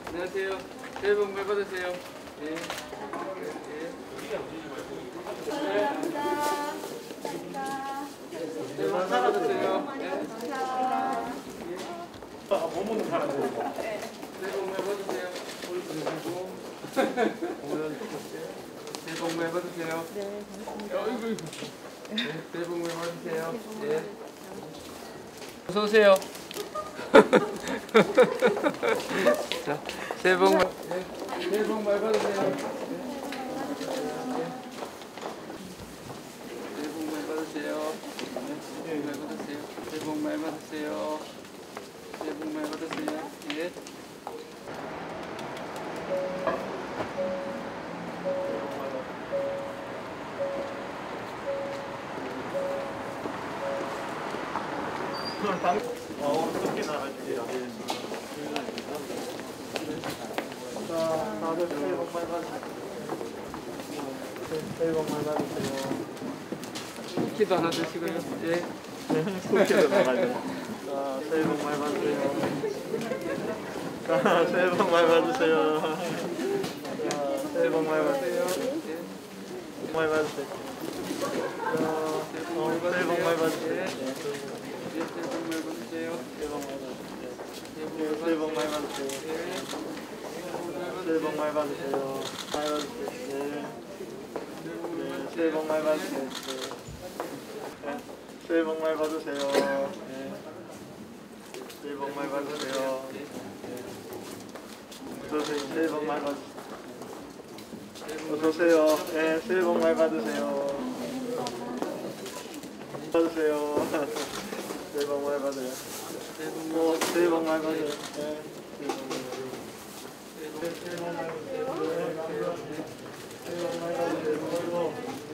안녕하세요. 새해 복 많이 받으세요. 예. 새해 복 많이 받으세요. 못 먹는 사람들. 새해 복 많이 받으세요. 새해 복 많이 받으세요. 네, 감사합니다. 네, 새해 복 많이 받으세요. 예. 어서 오세요. 자, 새해 복 많이 받으세요. 새해 복 많이 받으세요. 새해 복 많이 받으세요. 새해 복 많이 받으세요. 예. 어떻게 나갈게요? 자, 다들 새해 복 많이 받으세요. 새해 복 많이 받으세요. 쿠키도 하나 드시고요. 예. 쿠키도 나가죠. 자, 새해 복 많이 받으세요. 자, 새해 복 많이 받으세요. 자, 새해 복 많이 받으세요. 많이 받으세요. 자, 새해 복 많이 받으세요. 새해 복 많이 받으세요. 새해 복 많이 받으세요. 새해 복 많이 받으세요. 많이 받으세요. 새해 복 많이 받으세요. 새해 복 많이 받으세요. 새해 복 많이 받으세요. 어서오세요. 새해 복 많이 받으세요. 어서오세요. 네, 새해 복 많이 받으세요. 받으세요. 새해 복 많이 받으세요. 새해 복 많이 받으세요. 네. 새해 복 많이 받으세요. 새해 복 많이 받으세요.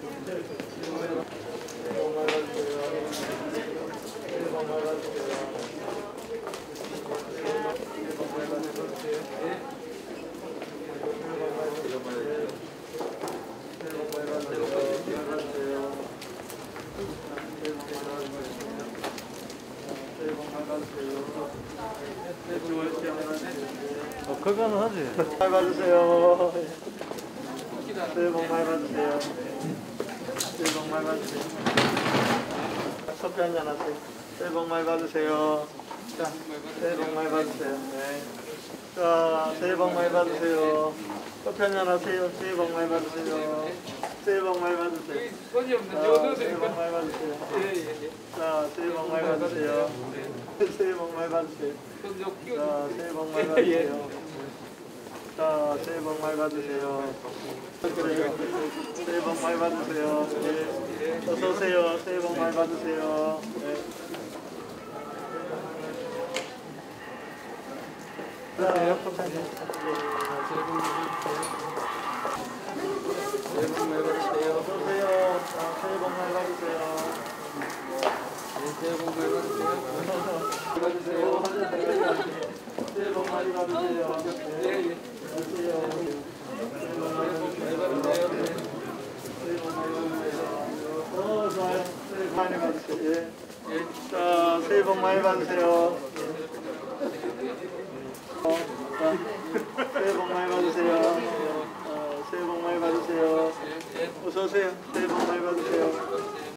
그거는 하지. 많이 받으세요. 새해 복 많이 받으세요. 새해 복 많이 받으세요. 커피 한잔 하세요. 새해 복 많이 받으세요. 자, 새해 복 많이 받으세요. 네. 자, 새해 복 많이 받으세요. 커피 한잔 하세요. 새해 복 많이 받으세요. 새해 복 많이 받으세요. 손이 없는데 자, 어서 새해 복 오세요. 많이 받으세요. 예. 자, 새해 복 많이 받으세요. 새해 복 많이 받으세요. 손좀 끼워. 자, 새해 복 많이 받으세요. 자, 새해 복 많이 받으세요. 그래요. 새해 복 많이 받으세요. 네. 어서 오세요. 새해 복 많이 받으세요. 네. 자, 협찬. 새해 복 많이 받으세요. 어서 오세요. 자, 새해 복 많이 받으세요. 새해 복 많이 받으세요. 받으세요. 새해 복 많이 받으세요. 예. 좋아요. 새해 복 많이 받으세요. 예. 자, 새해 복 많이 받으세요. 자, 새해 복 많이 받으세요. 새해 복 많이 받으세요. 어서 오세요. 새해 복 많이 받으세요.